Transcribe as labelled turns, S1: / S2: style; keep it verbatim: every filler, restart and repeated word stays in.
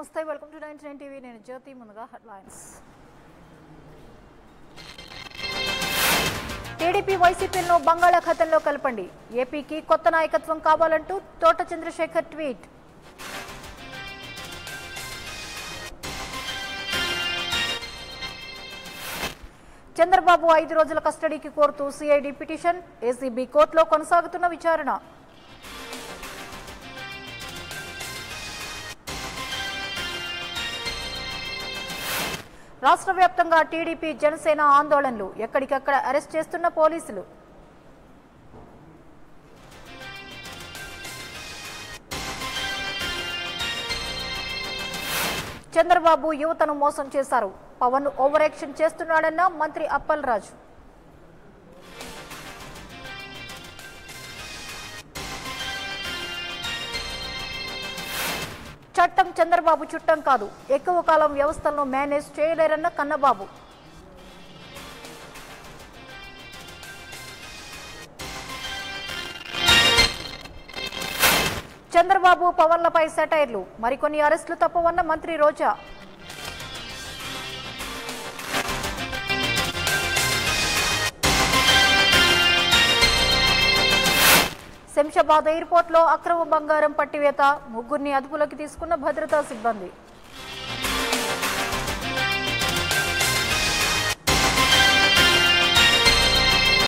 S1: నమస్తే welcome to ninety nine TV నేను జ్యోతి ముందుగా హెడ్లైన్స్ టీడీపీ వైసీపీలను బంగాళాఖాతంలో కలపండి ఏపీకి కొత్త నాయకత్వం కావాలంటూ తోట చంద్రశేఖర్ ట్వీట్ చంద్రబాబు ఐదు రోజుల కస్టడీకి కోరుతూ సిఐడి పిటిషన్ ఏసీబీ కోర్టులో కొనసాగుతున్న విచారణ రాష్ట్ర వ్యాప్తంగా టీడీపీ జనసేన ఆందోళనలు ఎక్కడికక్కడ అరెస్ట్ చేస్తున్న పోలీసులు చంద్రబాబు యువతను మోసం చేశారు పవన్ ఓవర్ యాక్షన్ చేస్తున్నాడన్న మంత్రి అప్పలరాజు చట్టం చంద్రబాబు చుట్టం కాదు ఎక్కువ కాలం వ్యవస్థలను మేనేజ్ చేయలేరన్న కన్నబాబు చంద్రబాబు పవన్లపై సెటైర్లు మరికొన్ని అరెస్టులు తప్పవన్న మంత్రి రోజా శంషాబాద్ ఎయిర్పోర్ట్లో అక్రమ బంగారం పట్టివేత ముగ్గురిని అదుపులోకి తీసుకున్న భద్రతా సిబ్బంది